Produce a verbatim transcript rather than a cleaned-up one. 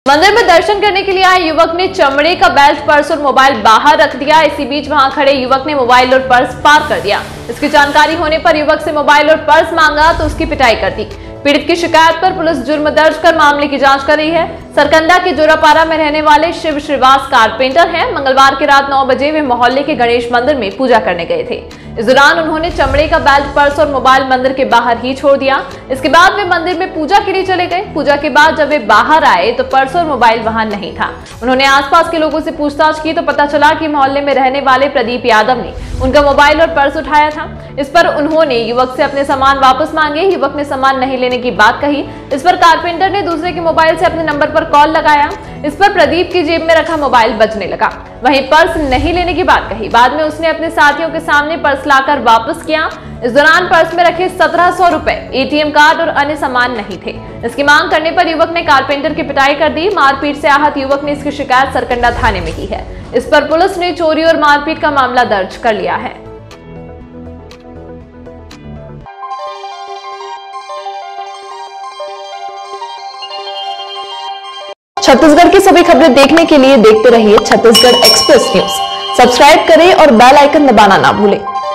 मंदिर में दर्शन करने के लिए आए युवक ने चमड़े का बेल्ट, पर्स और मोबाइल बाहर रख दिया। इसी बीच वहां खड़े युवक ने मोबाइल और पर्स पार कर दिया। इसकी जानकारी होने पर युवक से मोबाइल और पर्स मांगा तो उसकी पिटाई कर दी। पीड़ित की शिकायत पर पुलिस जुर्म दर्ज कर मामले की जांच कर रही है। सरकंडा के जोरापारा में रहने वाले शिव श्रीवास कारपेंटर हैं। मंगलवार की रात नौ बजे वे मोहल्ले के गणेश मंदिर में पूजा करने गए थे। इस दौरान उन्होंने चमड़े का बेल्ट, पर्स और मोबाइल मंदिर के बाहर ही छोड़ दिया। इसके बाद वे मंदिर में पूजा के लिए चले गए। पूजा के बाद जब वे बाहर आए तो पर्स और मोबाइल वहां नहीं था। उन्होंने आसपास के लोगों से पूछताछ की तो पता चला कि मोहल्ले में रहने वाले प्रदीप यादव ने उनका मोबाइल और पर्स उठाया था। इस पर उन्होंने युवक से अपने सामान वापस मांगे। युवक ने सामान नहीं लेने की बात कही। इस पर कारपेंटर ने दूसरे के मोबाइल से अपने नंबर पर कॉल लगाया। इस पर प्रदीप की जेब में रखा मोबाइल बजने लगा। वहीं पर्स नहीं लेने की बात कही। बाद में उसने अपने साथियों के सामने पर्स लाकर वापस किया। इस दौरान पर्स में रखे सत्रह सौ रुपए, एटीएम कार्ड और अन्य सामान नहीं थे। इसकी मांग करने पर युवक ने कारपेंटर की पिटाई कर दी। मारपीट से आहत युवक ने इसकी शिकायत सरकंडा थाने में की है। इस पर पुलिस ने चोरी और मारपीट का मामला दर्ज कर लिया है। छत्तीसगढ़ की सभी खबरें देखने के लिए देखते रहिए छत्तीसगढ़ एक्सप्रेस न्यूज। सब्सक्राइब करें और बेल आइकन दबाना ना भूलें।